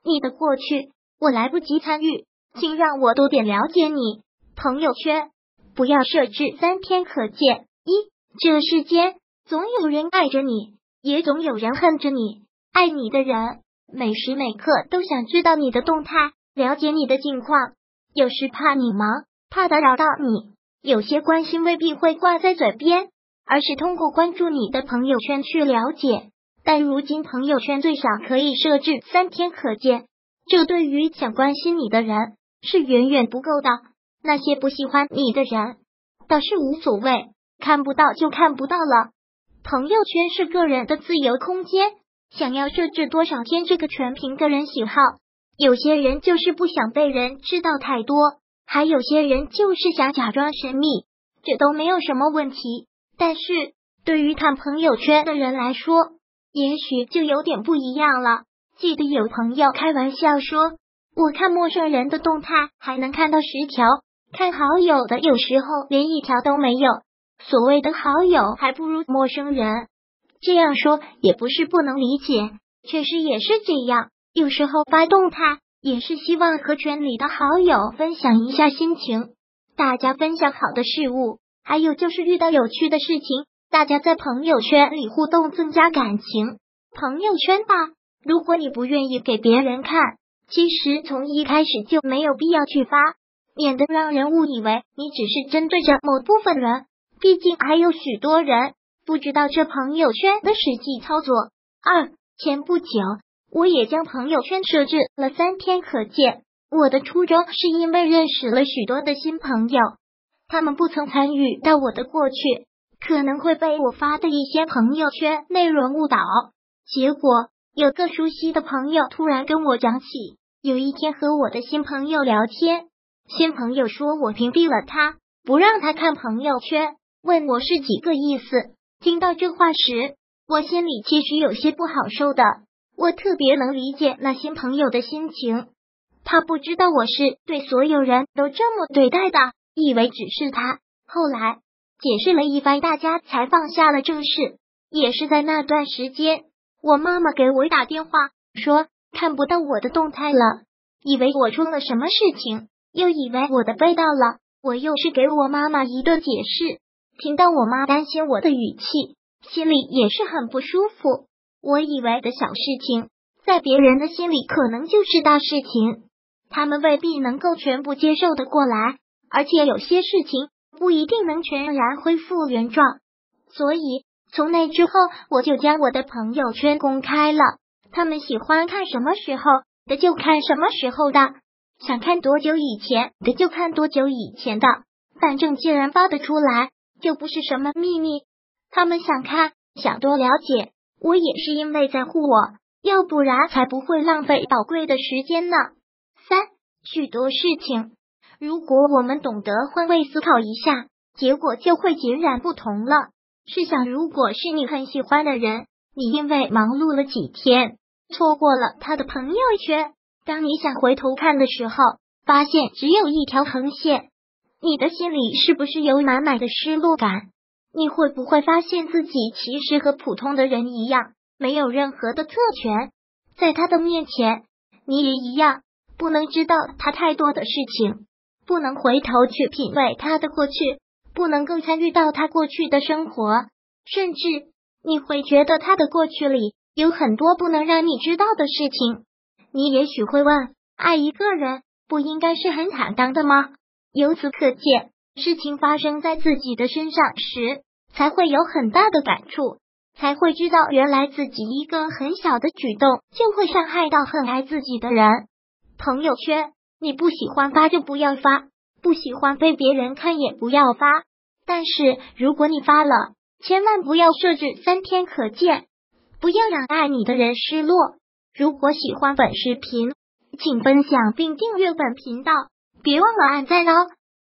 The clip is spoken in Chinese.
你的过去我来不及参与，请让我多点了解你。朋友圈不要设置3天可见。这世间总有人爱着你，也总有人恨着你。爱你的人每时每刻都想知道你的动态，了解你的近况。有时怕你忙，怕打扰到你，有些关心未必会挂在嘴边，而是通过关注你的朋友圈去了解。但如今朋友圈最少可以设置3天可见，这对于想关心你的人是远远不够的。那些不喜欢你的人倒是无所谓，看不到就看不到了。朋友圈是个人的自由空间，想要设置多少天这个全凭个人喜好。有些人就是不想被人知道太多，还有些人就是想假装神秘，这都没有什么问题。但是对于看朋友圈的人来说，也许就有点不一样了。记得有朋友开玩笑说，我看陌生人的动态还能看到10条，看好友的有时候连1条都没有。所谓的好友还不如陌生人，这样说也不是不能理解，确实也是这样。有时候发动态也是希望和圈里的好友分享一下心情，大家分享好的事物，还有就是遇到有趣的事情，大家在朋友圈里互动，增加感情。朋友圈吧，如果你不愿意给别人看，其实从一开始就没有必要去发，免得让人误以为你只是针对着某部分人，毕竟还有许多人不知道这朋友圈的实际操作。前不久我也将朋友圈设置了3天可见。我的初衷是因为认识了许多的新朋友，他们不曾参与到我的过去，可能会被我发的一些朋友圈内容误导。结果有个熟悉的朋友突然跟我讲起，有一天和我的新朋友聊天，新朋友说我屏蔽了他，不让他看朋友圈，问我是几个意思。听到这话时，我心里其实有些不好受的。我特别能理解那新朋友的心情，他不知道我是对所有人都这么对待的，以为只是他。后来解释了一番，大家才放下了这事。也是在那段时间，我妈妈给我打电话说看不到我的动态了，以为我出了什么事情，又以为我的被盗了。我又是给我妈妈一顿解释，听到我妈担心我的语气，心里也是很不舒服。我以为的小事情，在别人的心里可能就是大事情，他们未必能够全部接受得过来，而且有些事情不一定能全然恢复原状。所以从那之后，我就将我的朋友圈公开了，他们喜欢看什么时候的就看什么时候的，想看多久以前的就看多久以前的，反正既然发得出来，就不是什么秘密。他们想看，想多了解，我也是因为在乎我，要不然才不会浪费宝贵的时间呢。许多事情，如果我们懂得换位思考一下，结果就会截然不同了。试想，如果是你很喜欢的人，你因为忙碌了几天，错过了他的朋友圈，当你想回头看的时候，发现只有一条横线，你的心里是不是有满满的失落感？你会不会发现自己其实和普通的人一样，没有任何的特权，在他的面前，你也一样，不能知道他太多的事情，不能回头去品味他的过去，不能够参与到他过去的生活，甚至你会觉得他的过去里有很多不能让你知道的事情。你也许会问，爱一个人不应该是很坦荡的吗？由此可见，事情发生在自己的身上时，才会有很大的感触，才会知道原来自己一个很小的举动就会伤害到很爱自己的人。朋友圈，你不喜欢发就不要发，不喜欢被别人看也不要发，但是如果你发了，千万不要设置3天可见，不要让爱你的人失落。如果喜欢本视频，请分享并订阅本频道，别忘了按赞哦。